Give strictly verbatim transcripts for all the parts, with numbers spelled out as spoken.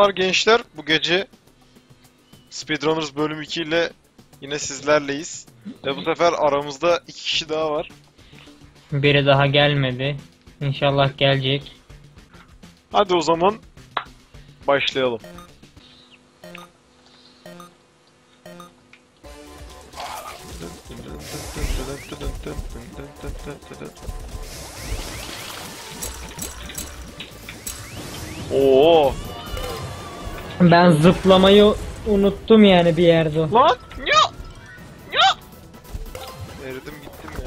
Merhabalar gençler. Bu gece Speedrunners bölüm iki ile yine sizlerleyiz. Ve bu sefer aramızda iki kişi daha var. Biri daha gelmedi. İnşallah gelecek. Hadi o zaman başlayalım. Oo! Ben zıplamayı unuttum yani bir yerde. Lan! Ya! Ya! Eridim gittim ya.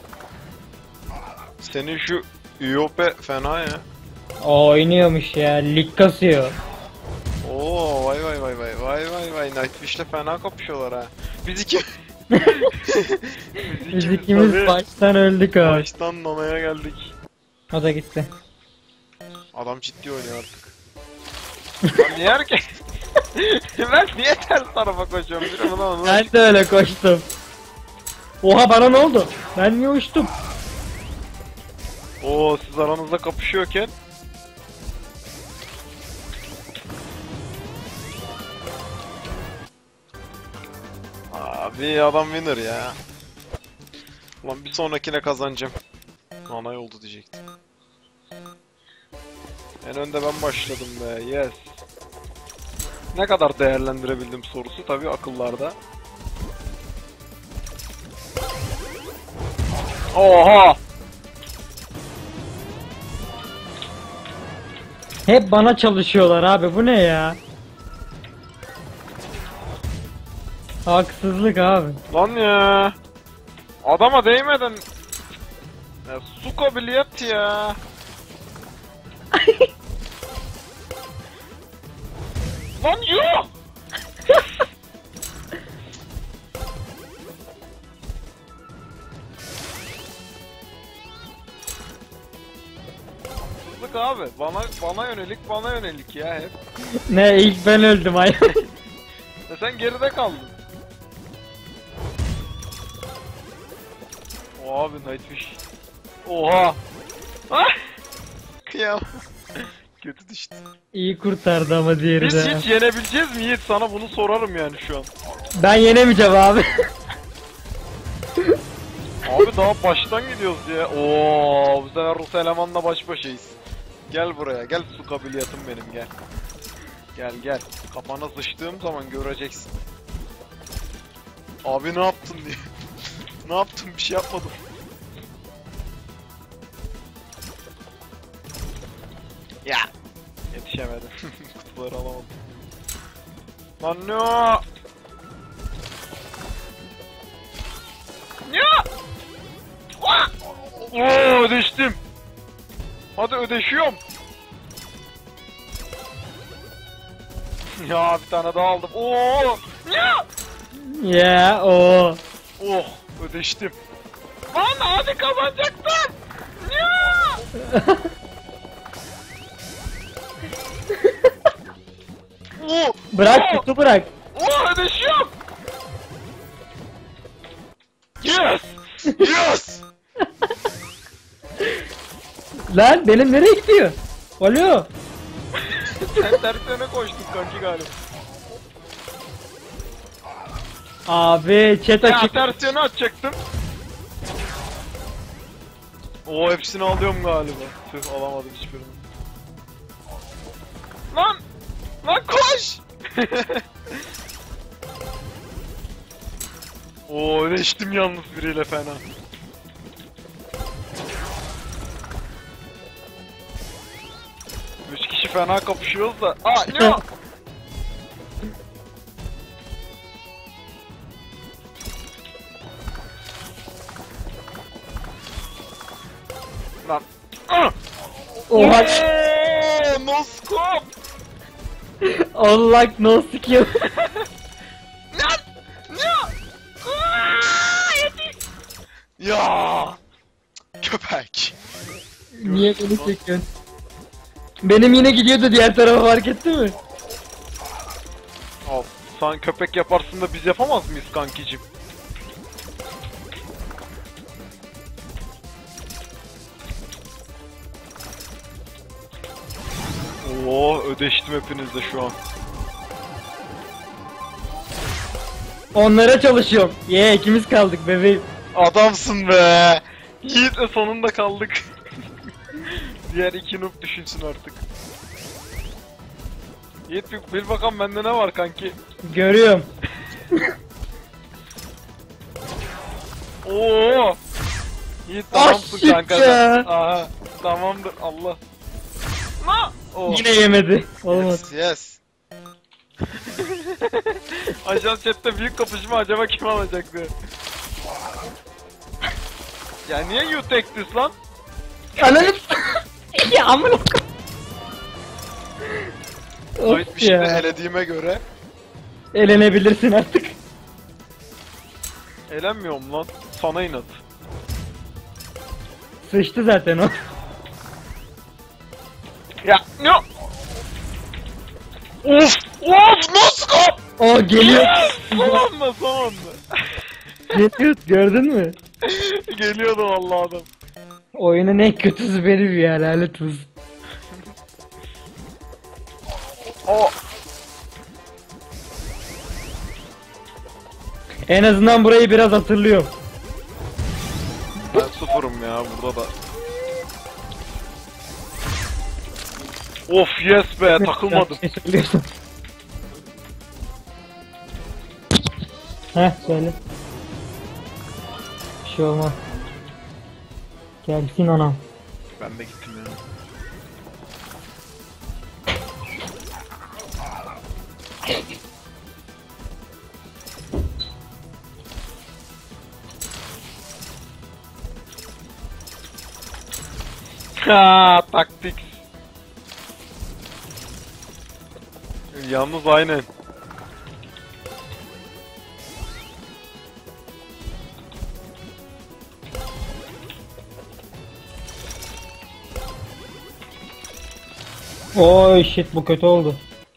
Senin şu U O P fena ya. O oynuyormuş ya, lig kasıyor. Oo vay vay vay vay vay vay vay Nightwish'le fena kapışıyorlar ha. Biz iki Biz ikimiz tabii baştan öldük abi. baştan Nana'ya geldik. O da gitti. Adam ciddi oynuyor artık. Lan niye herkes? Ben niye ters tarafa koşuyorum? Biri bana onu... Ben de öyle koştum. Oha, bana ne oldu? Ben niye uçtum? Oo siz aranızda kapışıyorken abi adam winner ya. Ulan bir sonrakine kazanacağım. Nanay oldu diyecektim. En önde ben başladım be, yes. Ne kadar değerlendirebildim sorusu tabii akıllarda. Oha! Hep bana çalışıyorlar abi, bu ne ya? Haksızlık abi. Lan ya! Adama değmeden... Ya su kabiliyet ya! Lan yok! Haksızlık abi. Bana bana yönelik bana yönelik ya hep. Ne, ilk ben öldüm ay. E sen geride kaldın. O abi Nightwish. Oha! Ah! Kıyam. Kötü düştü. İyi kurtardı ama diğeri Biz de. hiç yenebileceğiz mi Yiğit? Sana bunu sorarım yani şu an. Ben yenemeyeceğim abi. Abi daha baştan gidiyoruz ya. Oo, bu sefer Rus elemanla baş başayız. Gel buraya, gel su kabiliyetim benim, gel. Gel gel. Kafana sıçtığım zaman göreceksin. Abi ne yaptın diye. Ne yaptım? Bir şey yapmadım. Ya. Yetişemedim. Kutuları alamadım. Lan ne? Ya! Oo, ödeştim. Hadi ödeşiyorum. Ya bir tane daha aldım. Oo! Ya! Ya o. Oh, ödeştim. Lan hadi kazanacaktım. Ya! Oh! Bırak Oh! kutu bırak. Oh, ödeşiyorum. Yes! Yes! Lan benim nereye gidiyor? Alo. Sen ters yöne koştun kanki galiba. Abi chat Ya açık. ters yöne atacaktım. Oo, hepsini alıyorum galiba. Tüh, alamadım hiçbirini. Lan! Lan koş! Oo, ödeştim yalnız biriyle fena. Üç kişi fena kapışıyoruz da. Aa, ne o? Lan. Ah! Oha. Oo, no scope! Unlock no skill. Lan! Ya! Aa, yetiş! Ya! Köpek! Niye beni çekiyorsun? Benim yine gidiyordu diğer tarafa, fark etti mi? Al, sen köpek yaparsın da biz yapamaz mıyız kankicim? Oo ödeştim hepinizle şu an. Onlara çalışıyorum. Ye ikimiz kaldık bebeğim. Adamsın be. Yiğit'le sonunda kaldık. Diğer iki noob düşünsün artık. Yiğit bir bil bakalım bende ne var kanki. Görüyorum. Oo. Yiğit Ah, tamamsın shit kanka. ya. Aha tamamdır Allah. Na. Oh. Yine yemedi. Olmadı. Yes, yes. Ajan chatte büyük kapışma acaba kim alacak diye. Ya niye you take this lan? Ananı ya amına Kayıt bir Of şeyde ya. elediğime göre. Elenebilirsin artık. Elenmiyorum lan. Sana inat. Sıçtı zaten o. Ya ne? Of! Of! Nasıl kap? O geliyor. Son anda son anda. Geliyor gördün mü? Geliyordu vallahi adam. Oyunun en kötüsü benim ya lanet olsun. O En azından burayı biraz hatırlıyorum. ben sıfırım ya burada da. Of yes be takılmadım. Ne söylüyorsun? Heh söyle. Bir şey olmaz. Gelsin anam. Ben de gittim ya. Ha taktik. Yalnız aynen. Oy shit bu kötü oldu.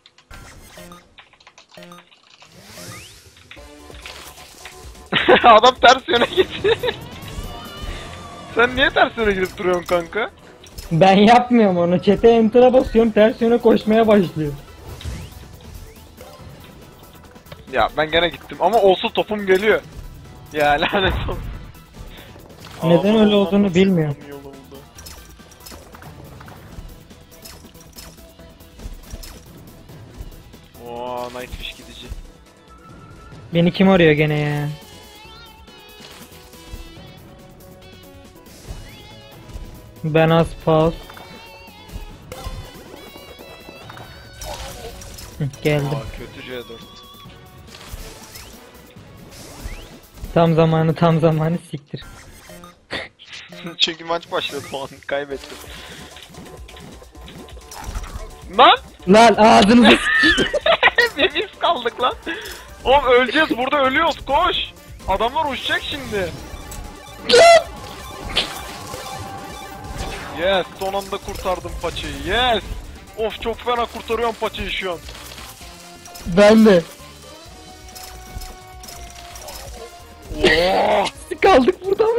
Adam ters yöne gitti. Sen niye ters yöne girip duruyorsun kanka? Ben yapmıyorum onu. Çete enter'a basıyorum ters yöne koşmaya başlıyor. Ya ben gene gittim ama olsun topum geliyor. Ya lanet olsun. Neden Ağzım öyle olmam olduğunu nasıl bilmiyorum. yolu buldu. Oo, Nightwish gidici. Beni kim arıyor gene ya? Ben az pause. Hı, geldim. Aa, kötü C dört. Tam zamanı tam zamanı siktir. Çünkü maç başladı o an kaybettim. Lan! Lan ağzınızı Bir biz kaldık lan. Oğlum öleceğiz burada ölüyoruz koş. Adamlar uçacak şimdi. Yes son anda kurtardım paçayı yes. Of çok fena kurtarıyorum paçayı şu an. Ben de. Oo. Kaldık burada mı?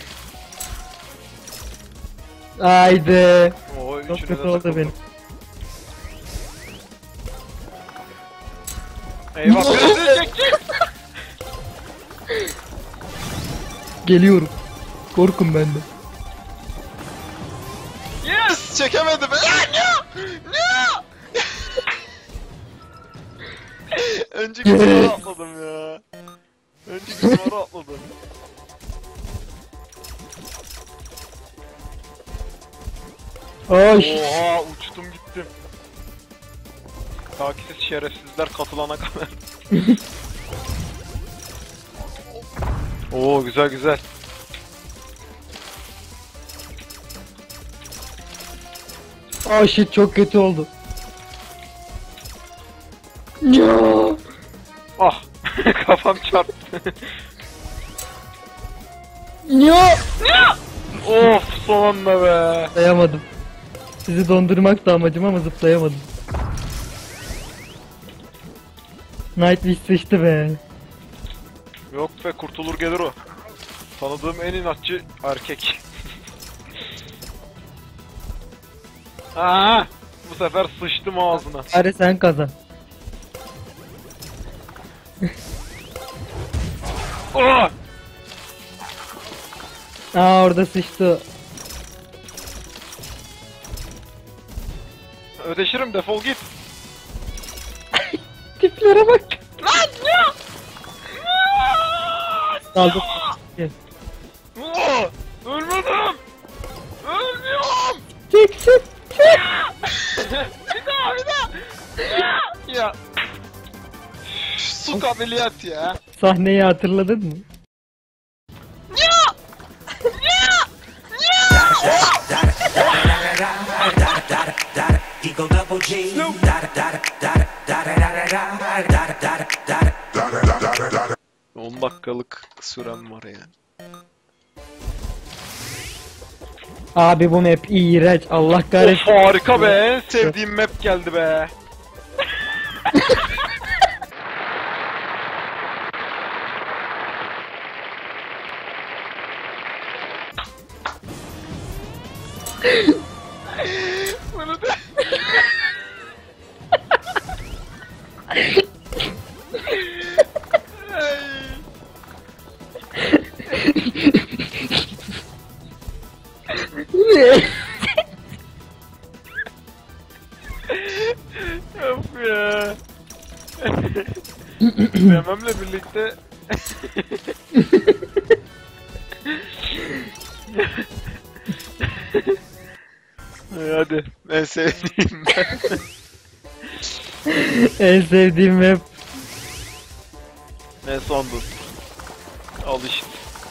Haydi. Oo Çok üçüne kötü de oldu takıldım. benim. Eyvah bizi çekecek. Geliyorum. Korkun bende. Yes çekemedi be. Ne? Ne? Önceki duvara atladım ya. Önceki duvara atladım. Oy. Oha uçtum gittim. Takipsiz şerefsizler katılana kadar. Oo güzel güzel. Oh shit çok kötü oldu. Ya. Ah kafam çarptı. Ya. Of son anda be. Zıplayamadım. Sizi dondurmak da amacım ama zıplayamadım. Nightwish sıçtı be. Yok be kurtulur gelir o. Tanıdığım en inatçı erkek. Aa, Bu sefer sıçtım ağzına. Hadi sen kazan. Aa! Aa orada sıçtı. Ödeşirim, defol git. Tiplere bak. Lan ya! Kaldı. Aa! Ölmedim! Ölmüyorum! Çek çek çek. Bir daha bir daha! Ya! Su kabiliyet ya! Sahneyi hatırladın mı? Eagle double G. Da da da da da da da da da da. on dakikalık sürem var yani. Abi bu map iğrenç. Allah Of kahretsin. harika be, en sevdiğim map geldi be. Bunu da... Of ya. Dememle birlikte hadi en sevdiğim ben. En sevdiğim map. Ne sandın? Al işte.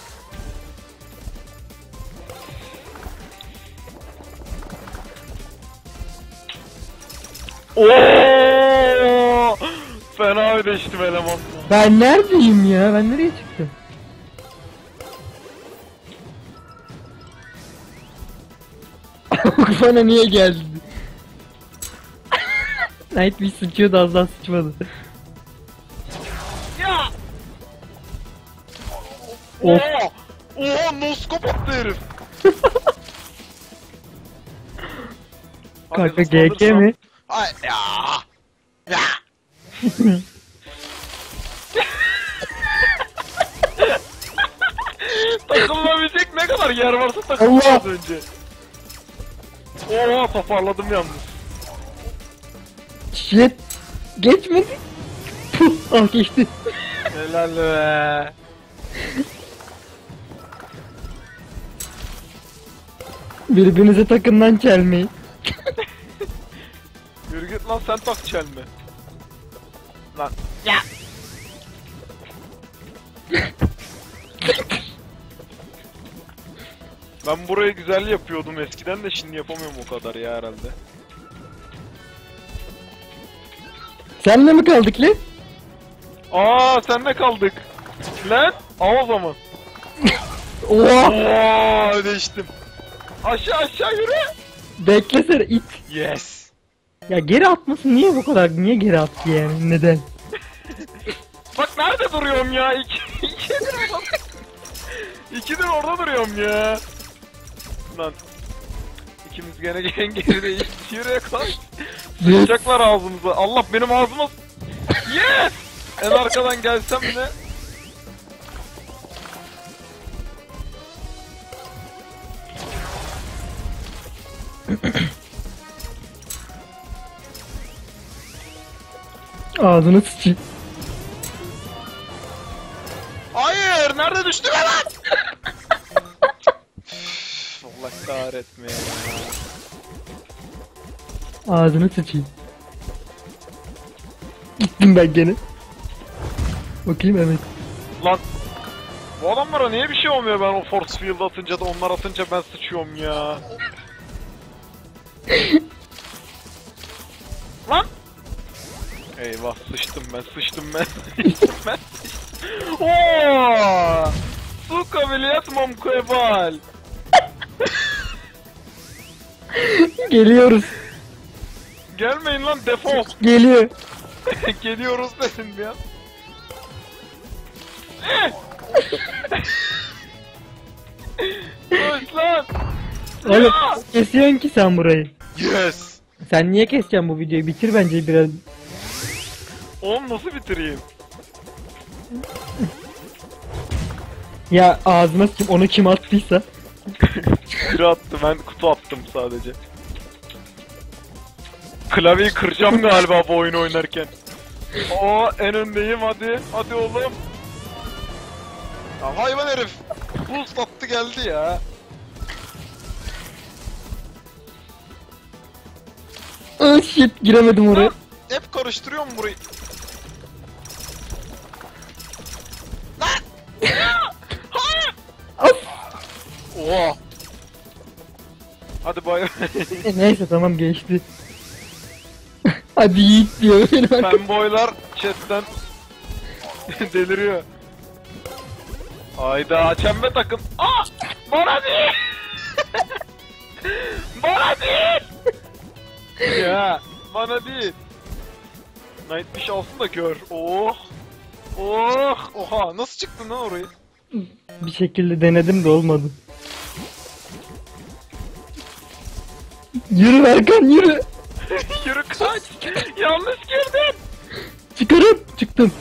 Oo! Fena ödeştim elemanla. Ben neredeyim ya? Ben nereye çıktım? Bana niye geldi? Night bir sıçıyordu, az daha sıçmadı. Ya! Of. Oha! Oha noskop attı herif. Hadi Kanka hızlandırsam. G K mi? Ay ya! Ya! Takılabilecek ne kadar yer varsa takılmaz Allah! önce. Oha toparladım yalnız. Shit. Geçmedi. Puh, ah geçti. Helal be. Birbirinize takımdan çelmeyin. Yürü git lan, sen tak çelme. Lan. Ya. Ben burayı güzel yapıyordum eskiden de şimdi yapamıyorum o kadar ya herhalde. Senle mi kaldık lan? Aa senle kaldık. Lan al o zaman. Oha! Ooo ödeştim. Aşağı aşağı yürü. Beklesene it. Yes. Ya geri atması niye bu kadar? Niye geri attı yani? Neden? Bak nerede duruyorum ya? İki, ikidir orada. İkidir orada duruyorum ya. Lan. İkimiz gene gene gerideyiz. Yürüye koş. Sıçacaklar ağzımıza. Allah benim ağzıma... Yes! En arkadan gelsem ne? Ağzını sıçayım. Hayır! Nerede düştüm hemen? Allah kahretme ya. Ağzını sıçayım. Gittim ben gene. Bakayım evet. Lan bu adamlara niye bir şey olmuyor, ben o force field atınca da onlar atınca ben sıçıyorum ya. Lan! Eyvah sıçtım ben, sıçtım ben, sıçtım ben, sıçtım. Ooo! Su kabiliyet mamkebal. Geliyoruz. Gelmeyin lan, defol. Geliyor. Geliyoruz dedim ya. Koş lan. Oğlum Ya! kesiyorsun ki sen burayı. Yes. Sen niye keseceksin bu videoyu? Bitir bence biraz. Oğlum nasıl bitireyim? Ya ağzıma kim onu kim attıysa. Biri attı, ben kutu attım sadece. Klavyeyi kıracağım galiba bu oyunu oynarken. Oo, en öndeyim, hadi. Hadi oğlum. Ya hayvan herif. Boost attı geldi ya. Ah shit, giremedim oraya. Hep karıştırıyorum burayı. Of. Oha. Hadi bay. E, neyse tamam geçti. Hadi Yiğit diyor benim arkadaşım. Fanboylar chatten deliriyor. Hayda, çembe takım. Aa! Bana değil! Bana değil! Ya, bana değil. Nightwish alsın da gör. Oh! Oh! Oha, nasıl çıktın lan orayı? Bir şekilde denedim de olmadı. Yürü Erkan yürü. Yürü kaç! Yanlış girdin! Çıkarım. Çıktım.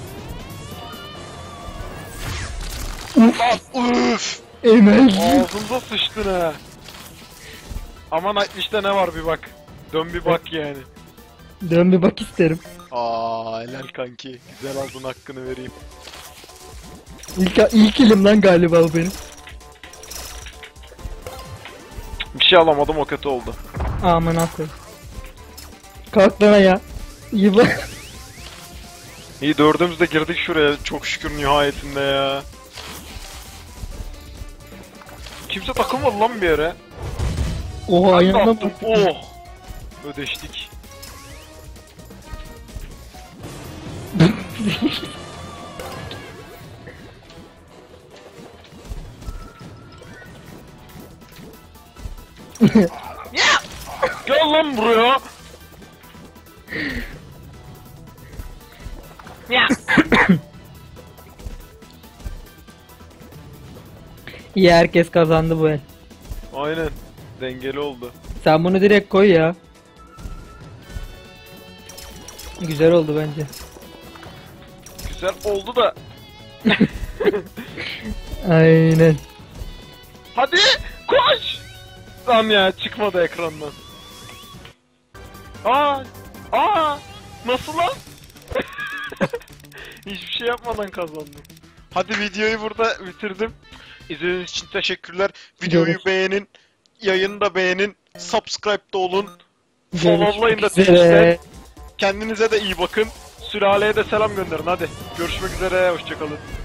Lan üf! Emel. Ağzımıza sıçtın ha. Ama Nightwish'te ne var bir bak. Dön bir bak yani. Dön bir bak isterim. Aa, helal kanki. Güzel aldın, hakkını vereyim. İlk, ilk ilim lan galiba bu benim. Bir şey alamadım, o kötü oldu. Aman akoy. Kalk lan ya. İyi bak. İyi, dördümüz de girdik şuraya çok şükür nihayetinde ya. Kimse takılmadı lan bir yere. Oha Ben de ayağına attım. bak. Oh! Ödeştik. Gel lan buraya. İyi herkes kazandı bu el. Aynen. Dengeli oldu. Sen bunu direkt koy ya. Güzel oldu bence. Güzel oldu da. Aynen. Hadi koş. Lan ya, çıkmadı ekrandan. Aa, aa, nasıl lan? Hiçbir şey yapmadan kazandım. Hadi videoyu burada bitirdim. İzlediğiniz için teşekkürler. Videoyu Görüş. beğenin, yayını da beğenin, subscribe'da olun, Görüşmek followlayın da üzere. Twitch'te. Kendinize de iyi bakın. Sülaleye de selam gönderin hadi. Görüşmek üzere, hoşçakalın.